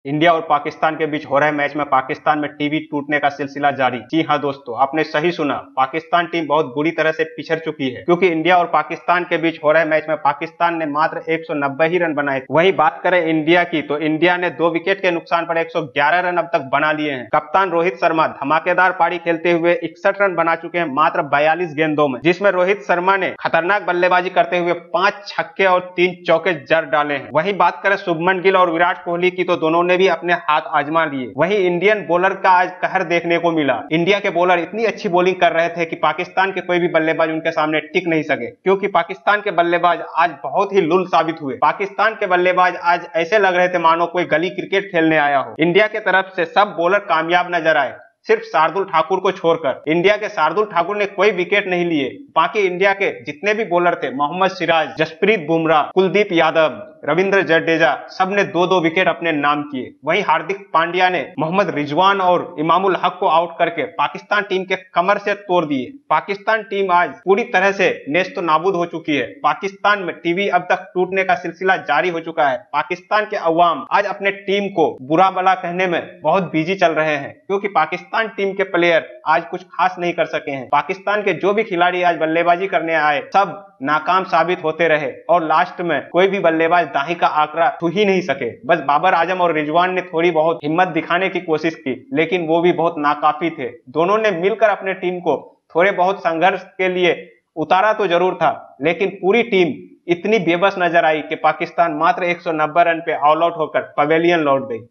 India और पाकिस्तान के बीच हो रहे मैच में पाकिस्तान में टीवी टूटने का सिलसिला जारी। जी हां दोस्तों, आपने सही सुना। पाकिस्तान टीम बहुत बुरी तरह से पिछड़ चुकी है, क्योंकि इंडिया और पाकिस्तान के बीच हो रहे मैच में पाकिस्तान ने मात्र 190 ही रन बनाए। वहीं बात करें इंडिया की, तो इंडिया ने 2 विकेट के नुकसान पर 111 रन अब तक बना लिए हैं। कप्तान रोहित शर्मा धमाकेदार पारी खेलते हुए 61 रन बना चुके हैं मात्र 42 गेंदों में, जिसमें रोहित शर्मा ने खतरनाक बल्लेबाजी करते हुए 5 छक्के और 3 चौके जड़ डाले हैं। वहीं बात करें शुभमन गिल और विराट कोहली की, तो दोनों ने भी अपने हाथ आजमा लिए। वहीं इंडियन बॉलर का आज कहर देखने को मिला। इंडिया के बॉलर इतनी अच्छी बॉलिंग कर रहे थे कि पाकिस्तान के कोई भी बल्लेबाज उनके सामने टिक नहीं सके, क्योंकि पाकिस्तान के बल्लेबाज आज बहुत ही लुल साबित हुए। पाकिस्तान के बल्लेबाज आज ऐसे लग रहे थे मानो कोई गली क्रिकेट खेलने आया हो। इंडिया के तरफ से सब बॉलर कामयाब नजर आए, सिर्फ शार्दुल ठाकुर को छोड़कर। इंडिया के शार्दुल ठाकुर ने कोई विकेट नहीं लिए। बाकी इंडिया के जितने भी बॉलर थे, मोहम्मद सिराज, जसप्रीत बुमराह, कुलदीप यादव, रविंद्र जडेजा, सबने 2-2 विकेट अपने नाम किए। वहीं हार्दिक पांड्या ने मोहम्मद रिजवान और इमामुल हक को आउट करके पाकिस्तान टीम के कमर से तोड़ दिए। पाकिस्तान टीम आज पूरी तरह से नेस्तो नाबूद हो चुकी है। पाकिस्तान में टीवी अब तक टूटने का सिलसिला जारी हो चुका है। पाकिस्तान के अवाम आज अपने टीम को बुरा भला कहने में बहुत बिजी चल रहे हैं, क्योंकि पाकिस्तान टीम के प्लेयर आज कुछ खास नहीं कर सके हैं। पाकिस्तान के जो भी खिलाड़ी आज बल्लेबाजी करने आए, सब नाकाम साबित होते रहे और लास्ट में कोई भी बल्लेबाज दाही का आंकड़ा छू ही नहीं सके। बस बाबर आजम और रिजवान ने थोड़ी बहुत हिम्मत दिखाने की कोशिश की, लेकिन वो भी बहुत नाकाफी थे। दोनों ने मिलकर अपने टीम को थोड़े बहुत संघर्ष के लिए उतारा तो जरूर था, लेकिन पूरी टीम इतनी बेबस नजर आई कि पाकिस्तान मात्र 190 रन पे ऑल आउट होकर पवेलियन लौट गई।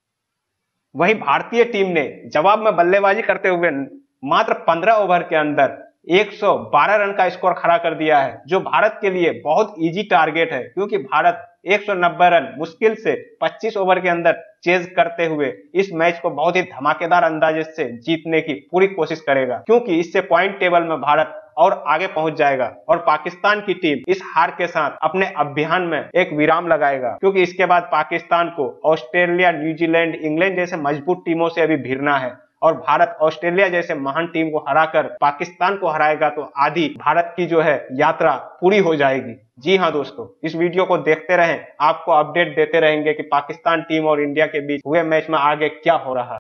वहीं भारतीय टीम ने जवाब में बल्लेबाजी करते हुए मात्र 15 ओवर के अंदर 112 रन का स्कोर खड़ा कर दिया है, जो भारत के लिए बहुत इजी टारगेट है, क्योंकि भारत 190 रन मुश्किल से 25 ओवर के अंदर चेज करते हुए इस मैच को बहुत ही धमाकेदार अंदाजे से जीतने की पूरी कोशिश करेगा, क्योंकि इससे पॉइंट टेबल में भारत और आगे पहुंच जाएगा और पाकिस्तान की टीम इस हार के साथ अपने अभियान में एक विराम लगाएगा, क्योंकि इसके बाद पाकिस्तान को ऑस्ट्रेलिया, न्यूजीलैंड, इंग्लैंड जैसे मजबूत टीमों से अभी भिड़ना है और भारत ऑस्ट्रेलिया जैसे महान टीम को हराकर पाकिस्तान को हराएगा तो आधी भारत की जो है यात्रा पूरी हो जाएगी। जी हां दोस्तों, इस वीडियो को देखते रहें, आपको अपडेट देते रहेंगे कि पाकिस्तान टीम और इंडिया के बीच हुए मैच में आगे क्या हो रहा है।